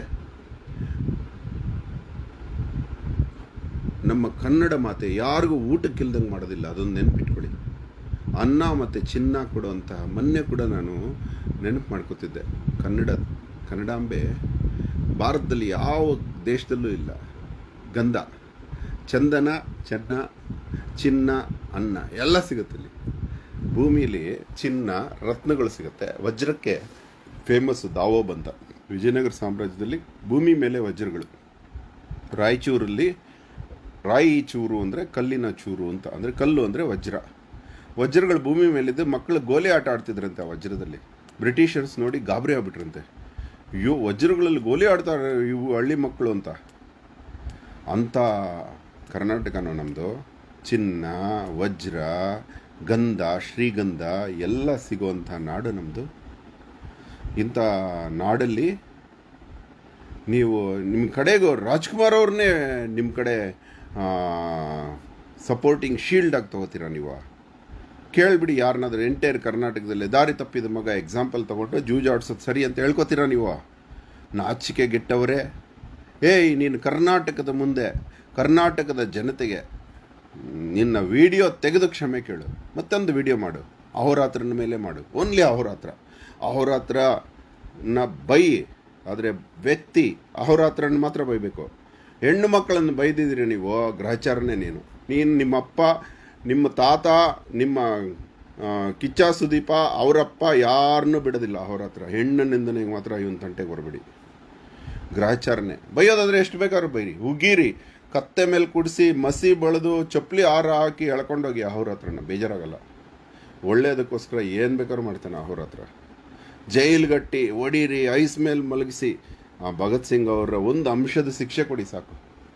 ನಮ್ಮ ಕನ್ನಡ ಮಾತೆ ಯಾರಿಗೂ ಊಟಕ್ಕಿಲ್ದಂಗೆ ಮಾಡೋದಿಲ್ಲ, ಅದೊಂದು ನೆನಪಿಟ್ಕೊಳ್ಳಿ. ಅನ್ನ ಮತ್ತು ಚಿನ್ನ ಕೊಡುವಂತಹ ಮೊನ್ನೆ ಕೂಡ ನಾನು ನೆನಪು ಮಾಡ್ಕೋತಿದ್ದೆ. ಕನ್ನಡ ಕನ್ನಡಾಂಬೆ ಭಾರತದಲ್ಲಿ ಯಾವ ದೇಶದಲ್ಲೂ ಇಲ್ಲ. ಗಂಧ, ಚಂದನ, ಚೆನ್ನ, ಚಿನ್ನ, ಅನ್ನ ಎಲ್ಲ ಸಿಗುತ್ತೆ ಇಲ್ಲಿ. ಭೂಮಿಲಿ ಚಿನ್ನ, ರತ್ನಗಳು ಸಿಗುತ್ತೆ. ವಜ್ರಕ್ಕೆ ಫೇಮಸ್ಸು ದಾವೋಬ್ ಅಂತ. ವಿಜಯನಗರ ಸಾಮ್ರಾಜ್ಯದಲ್ಲಿ ಭೂಮಿ ಮೇಲೆ ವಜ್ರಗಳು. ರಾಯಚೂರಲ್ಲಿ ರಾಯಿಚೂರು ಅಂದರೆ ಕಲ್ಲಿನ ಚೂರು ಅಂತ, ಅಂದರೆ ಕಲ್ಲು ಅಂದರೆ ವಜ್ರ. ವಜ್ರಗಳು ಭೂಮಿ ಮೇಲಿದ್ದು ಮಕ್ಕಳು ಗೋಲಿ ಆಟ ಆಡ್ತಿದ್ರಂತೆ ಆ ವಜ್ರದಲ್ಲಿ. ಬ್ರಿಟಿಷರ್ಸ್ ನೋಡಿ ಗಾಬರಿ ಆಗ್ಬಿಟ್ರಂತೆ. ಅಯ್ಯೋ, ವಜ್ರಗಳಲ್ಲಿ ಗೋಲಿ ಆಡ್ತಾರೆ ಇವು ಹಳ್ಳಿ ಮಕ್ಕಳು ಅಂತ. ಅಂಥ ಕರ್ನಾಟಕನೋ ನಮ್ಮದು. ಚಿನ್ನ, ವಜ್ರ, ಗಂಧ, ಶ್ರೀಗಂಧ ಎಲ್ಲ ಸಿಗುವಂಥ ನಾಡು ನಮ್ಮದು. ಇಂಥ ನಾಡಲ್ಲಿ ನೀವು ನಿಮ್ಮ ಕಡೆಗೂ ರಾಜ್ಕುಮಾರ್ ಅವ್ರನ್ನೇ ನಿಮ್ಮ ಕಡೆ ಸಪೋರ್ಟಿಂಗ್ ಶೀಲ್ಡ್ ಆಗಿ ತೊಗೋತೀರಾ ನೀವು? ಕೇಳಿಬಿಡಿ ಯಾರನ್ನಾದ್ರೂ ಎಂಟೈರ್ ಕರ್ನಾಟಕದಲ್ಲಿ ದಾರಿ ತಪ್ಪಿದ ಮಗ ಎಕ್ಸಾಂಪಲ್ ತೊಗೊಂಡು ಜೂಜಾಡ್ಸೋದು ಸರಿ ಅಂತ ಹೇಳ್ಕೊತೀರಾ ನೀವು? ನಾಚಿಕೆ ಗೆಟ್ಟವರೇ. ಏಯ್, ನೀನು ಕರ್ನಾಟಕದ ಮುಂದೆ, ಕರ್ನಾಟಕದ ಜನತೆಗೆ ನಿನ್ನ ವಿಡಿಯೋ ತೆಗೆದು ಕ್ಷಮೆ ಕೇಳು. ಮತ್ತೊಂದು ವಿಡಿಯೋ ಮಾಡು, ಅಹೋರಾತ್ರನ ಮೇಲೆ ಮಾಡು. Only Ahoratra. ಅಹೋರಾತ್ರನ ಬೈ, ಆದರೆ ವ್ಯಕ್ತಿ ಅಹೋರಾತ್ರನ ಮಾತ್ರ ಬೈಬೇಕು. ಹೆಣ್ಣು ಮಕ್ಕಳನ್ನು ಬೈದಿದ್ದೀರಿ ನೀವು, ಗ್ರಹಚಾರನೇ. ನೀನು ನೀನು ನಿಮ್ಮಪ್ಪ, ನಿಮ್ಮ ತಾತ, ನಿಮ್ಮ ಕಿಚ್ಚ ಸುದೀಪ, ಅವರಪ್ಪ ಯಾರನ್ನೂ ಬಿಡೋದಿಲ್ಲ ಅಹೋರಾತ್ರ. ಹೆಣ್ಣನಿಂದನೇ ಮಾತ್ರ ಇವನ್ ತಂಟೆಗೆ ಬರಬೇಡಿ. ಗ್ರಹಚಾರನೆ. ಬೈಯೋದಾದರೆ ಎಷ್ಟು ಬೇಕಾದ್ರೂ ಬೈರಿ, ಉಗೀರಿ, ಕತ್ತೆ ಮೇಲೆ ಕುಡಿಸಿ ಮಸಿ ಬಳಿದು ಚಪ್ಪಲಿ ಹಾರ ಹಾಕಿ ಎಳ್ಕೊಂಡೋಗಿ ಅಹೋರಾತ್ರನ. ಬೇಜಾರಾಗಲ್ಲ. ಒಳ್ಳೆಯದಕ್ಕೋಸ್ಕರ ಏನು ಬೇಕಾದ್ರೂ ಮಾಡ್ತಾನೆ ಅಹೋರಾತ್ರ. ಜೈಲ್ಗಟ್ಟಿ ಹೊಡೀರಿ, ಐಸ್ ಮೇಲೆ ಮಲಗಿಸಿ. ಆ ಭಗತ್ ಸಿಂಗ್ ಅವರ ಒಂದು ಅಂಶದ ಶಿಕ್ಷೆ ಕೊಡಿ ಸಾಕು.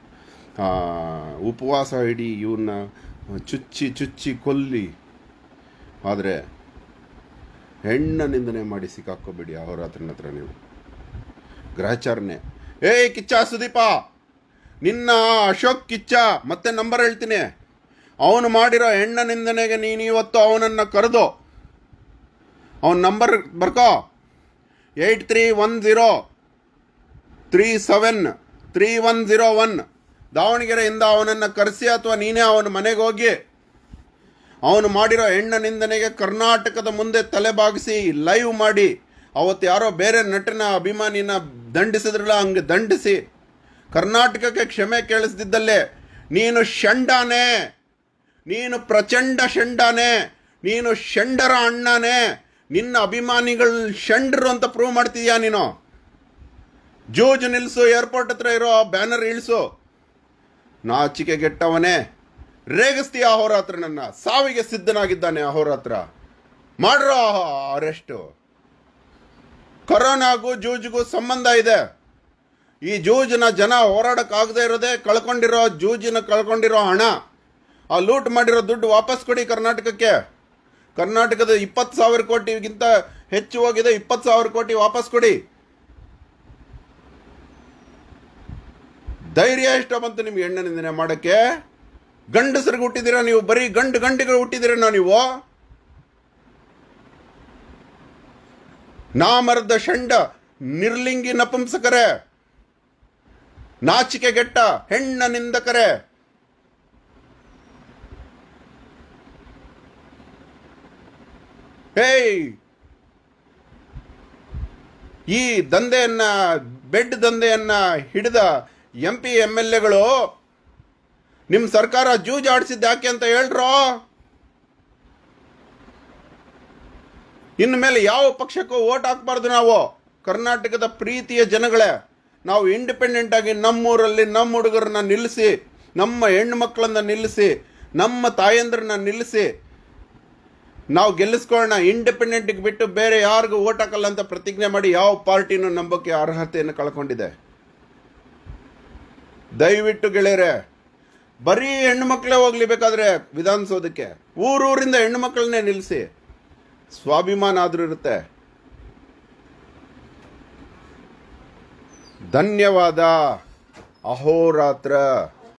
ಉಪವಾಸ ಹಿಡಿ, ಇವನ್ನ ಚುಚ್ಚಿ ಚುಚ್ಚಿ ಕೊಲ್ಲಿ. ಆದರೆ ಹೆಣ್ಣ ನಿಂದನೆ ಮಾಡಿ ಸಿಕ್ಕಾಕೋಬೇಡಿ ಅಹೋರಾತ್ರನ ಹತ್ರ ನೀವು. ಗ್ರಹಚಾರನೆ. ಏಯ್ ಕಿಚ್ಚ ಸುದೀಪ, ನಿನ್ನ ಅಶೋಕ್ ಕಿಚ್ಚ, ಮತ್ತೆ ನಂಬರ್ ಹೇಳ್ತೀನಿ. ಅವನು ಮಾಡಿರೋ ಹೆಣ್ಣ ನಿಂದನೆಗೆ ನೀನು ಇವತ್ತು ಅವನನ್ನು ಕರೆದು ಅವನ ನಂಬರ್ ಬರ್ಕೋ, eight three one zero three seven three one zero one. ದಾವಣಗೆರೆಯಿಂದ ಅವನನ್ನು ಕರೆಸಿ ಅಥವಾ ನೀನೇ ಅವನ ಮನೆಗೆ ಹೋಗಿ ಅವನು ಮಾಡಿರೋ ಹೆಣ್ಣ ನಿಂದನೆಗೆ ಕರ್ನಾಟಕದ ಮುಂದೆ ತಲೆ ಬಾಗಿಸಿ ಲೈವ್ ಮಾಡಿ, ಅವತ್ತು ಯಾರೋ ಬೇರೆ ನಟನ ಅಭಿಮಾನಿನ ದಂಡಿಸಿದ್ರಲ್ಲ ಹಂಗೆ ದಂಡಿಸಿ ಕರ್ನಾಟಕಕ್ಕೆ ಕ್ಷಮೆ ಕೇಳಿಸ್ದಿದ್ದಲ್ಲೇ ನೀನು ಷಂಡಾನೆ, ನೀನು ಪ್ರಚಂಡ ಷಂಡಾನೆ, ನೀನು ಷಂಡರ ಅಣ್ಣನೇ, ನಿನ್ನ ಅಭಿಮಾನಿಗಳು ಷಂಡರು ಅಂತ ಪ್ರೂವ್ ಮಾಡ್ತಿದ್ಯಾ ನೀನು. ಜೂಜು ನಿಲ್ಲಿಸು, ಏರ್ಪೋರ್ಟ್ ಹತ್ರ ಇರೋ ಬ್ಯಾನರ್ ಇಳಿಸು. ನಾಚಿಕೆ ಗೆಟ್ಟವನೇ, ರೇಗಿಸ್ತೀಯ ಅಹೋರಾತ್ರ, ನನ್ನ ಸಾವಿಗೆ ಸಿದ್ಧನಾಗಿದ್ದಾನೆ ಅಹೋರಾತ್ರ. ಮಾಡ್ರೋ ಅರೆಸ್ಟು. ಕೊರೋನಾಗೂ ಜೂಜಿಗೂ ಸಂಬಂಧ ಇದೆ. ಈ ಜೂಜಿನ ಜನ ಹೋರಾಡಕ್ಕಾಗದೇ ಇರೋದೇ ಕಳ್ಕೊಂಡಿರೋ ಜೂಜಿನ ಕಳ್ಕೊಂಡಿರೋ ಹಣ, ಆ ಲೂಟ್ ಮಾಡಿರೋ ದುಡ್ಡು ವಾಪಸ್ ಕೊಡಿ ಕರ್ನಾಟಕಕ್ಕೆ. ಕರ್ನಾಟಕದ ಇಪ್ಪತ್ತು ಸಾವಿರ ಕೋಟಿಗಿಂತ ಹೆಚ್ಚು ಹೋಗಿದೆ, ಇಪ್ಪತ್ತು ಸಾವಿರ ಕೋಟಿ ವಾಪಸ್ ಕೊಡಿ. ಧೈರ್ಯ ಎಷ್ಟೋ ಬಂತು ನಿಮ್ಗೆ ಹೆಣ್ಣ ನಿಂದನೆ ಮಾಡೋಕ್ಕೆ? ಗಂಡಸರಿಗೆ ಹುಟ್ಟಿದಿರ ನೀವು, ಬರೀ ಗಂಡು ಗಂಡಿಗಳು ಹುಟ್ಟಿದಿರೇನೋ ನೀವು? ನಾಮರ್ದ ಷಂಡ ನಿರ್ಲಿಂಗಿ ನಪುಂಸಕರೇ, ನಾಚಿಕೆ ಗೆಟ್ಟ ಹೆಣ್ಣ ನಿಂದಕರೇ, ಹೇಯ್, ಈ ದಂಧೆಯನ್ನ ಬೆಡ್ ದಂಧೆಯನ್ನ ಹಿಡಿದ ಎಂ ಪಿ ಎಮ್ ಎಲ್ ಎಗಳು ನಿಮ್ಮ ಸರ್ಕಾರ ಜೂಜ್ ಆಡಿಸಿದ್ದ ಯಾಕೆ ಅಂತ ಹೇಳ್ರೋ. ಇನ್ನು ಮೇಲೆ ಯಾವ ಪಕ್ಷಕ್ಕೂ ಓಟ್ ಹಾಕಬಾರ್ದು ನಾವು. ಕರ್ನಾಟಕದ ಪ್ರೀತಿಯ ಜನಗಳೇ, ನಾವು ಇಂಡಿಪೆಂಡೆಂಟ್ ಆಗಿ ನಮ್ಮೂರಲ್ಲಿ ನಮ್ಮ ಹುಡುಗರನ್ನ ನಿಲ್ಲಿಸಿ, ನಮ್ಮ ಹೆಣ್ಣು ಮಕ್ಕಳನ್ನ ನಿಲ್ಲಿಸಿ, ನಮ್ಮ ತಾಯಂದ್ರನ್ನ ನಿಲ್ಲಿಸಿ ನಾವು ಗೆಲ್ಲಿಸ್ಕೊಳ್ಳೋಣ. ಇಂಡಿಪೆಂಡೆಂಟ್ಗೆ ಬಿಟ್ಟು ಬೇರೆ ಯಾರಿಗೂ ಓಟ್ ಹಾಕಲ್ಲ ಅಂತ ಪ್ರತಿಜ್ಞೆ ಮಾಡಿ ಯಾವ ಪಾರ್ಟಿನೂ ನಂಬಕ್ಕೆ ಅರ್ಹತೆಯನ್ನು ಕಳ್ಕೊಂಡಿದೆ. ದಯವಿಟ್ಟು ಗೆಳೆಯರೆ, ಬರೀ ಹೆಣ್ಣು ಮಕ್ಕಳೇ ಹೋಗ್ಲಿ ಬೇಕಾದ್ರೆ ವಿಧಾನಸೌಧಕ್ಕೆ, ಊರೂರಿಂದ ಹೆಣ್ಣು ಮಕ್ಕಳನ್ನೇ ನಿಲ್ಲಿಸಿ, ಸ್ವಾಭಿಮಾನ ಆದ್ರೂ ಇರುತ್ತೆ. ಧನ್ಯವಾದ. ಅಹೋರಾತ್ರ.